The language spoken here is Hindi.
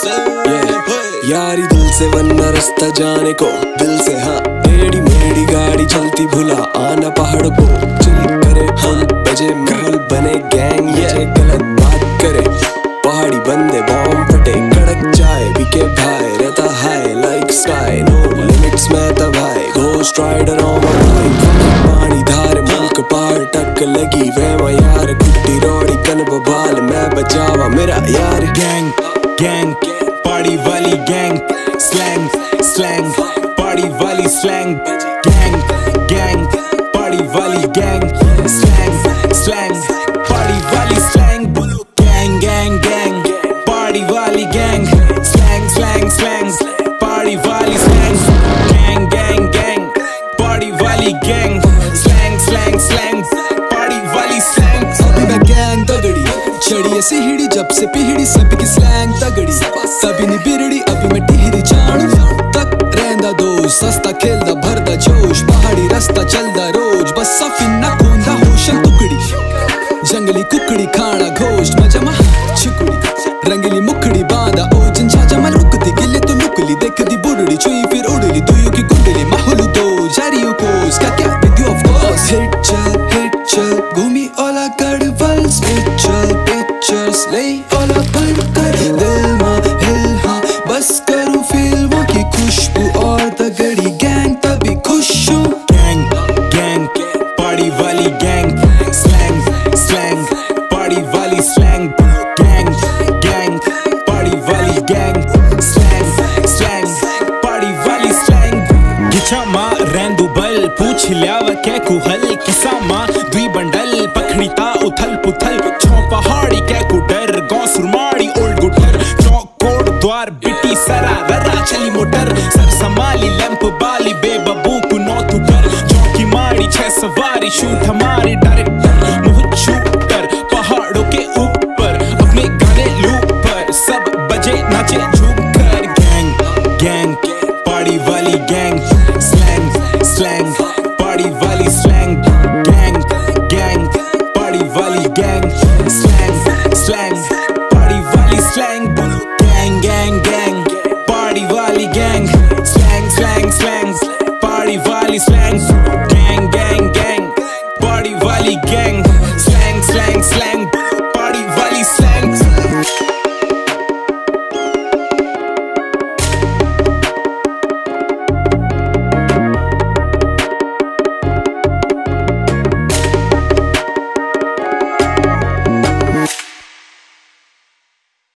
यारी दिल से वरना रास्ता जाने को, दिल से हाँ टेढ़ी मेढ़ी गाड़ी चलती भुला आना पहाड़ों को। चिल करे हम बजे महल बने गैंग, ये गलत बात करे पहाड़ी बंदे बॉम्ब फटे कड़क चाय बिके भाई रहता high like sky no limits में तबाई ghost rider on my bike. पानी धार मुल्क पहाड़ टक लगी वे यार कुट्टी रोड़ी कन बबाल मैं बचावा मेरा यार। गैंग गैंग पार्टी वाली गैंग, स्लैंग स्लैंग पार्टी वाली स्लैंग, गैंग गैंग पार्टी वाली गैंग, स्लैंग स्लैंग पार्टी वाली स्लैंग। बोलो गैंग गैंग गैंग पार्टी वाली gang, slang slang slang party वाली slang, gang gang gang party वाली gang, slang slang slang party वाली स्लैंग। अभी मैं गैंग तगड़ी चढ़ी ऐसी हिड़ी जब से पीढ़ी सबकी स्लैंग तगड़ी तभी नहीं बिरड़ी अभी मैं टिहरी जाणू तक रहंदा दोस्त सस्ता खेलदा भरदा जोश पहाड़ी रास्ता चलदा रोज बस सफिना खोंदा होशल टुकड़ी जंगली कुकड़ी खाना घोष्ट मजमा छिकुड़ी रंगीली मुखड़ी बांधा ओ जिंजा जमा रुकदी गिले तो लुकली देखदी बुरड़ी छुई फिर उड़ली दुइयों की कुंडली माहौल दो जारियों को इसका क्या with you of course hit चल घूमी ओला गढ़वाल स्पिरिचुअल पिक्चर्स ले ओला पर कर दिल मा हिल हाँ बस करूं फिल्मों की खुशबू और तगड़ी गैंग तभी खुश हूँ। गैंग गैंग पार्टी वाली गैंग, स्लैंग स्लैंग पार्टी वाली स्लैंग, गैंग गैंग पार्टी वाली गैंग, स्लैंग स्लैंग पार्टी वाली स्लैंग। गिचा माँ रेंदु बल पूछ लियाव कै कुहल किसा माँ दुई बंडल पखड़ीता उथल पुथल छो पहाड़ी कै कुडर गौ सुरमाड़ी ओल्ड गुटर चौक कोड द्वार बिटी सरा ररा चली मोटर सर संभाली लैंप बाली बेबबू को नौतु कर चौकी मारी छह सवारी शूट हमारी डायरेक्टर मुझ शूटर पहाड़ों के ऊपर अपने गाने लूप पर सब बजे नाचे झूम कर। गैंग गैंग पार्टी वाली गैंग, स्लैंग स्लैंग पार्टी वाली स्लैंग, गैंग गैंग पार्टी वाली गैंग, स्लैंग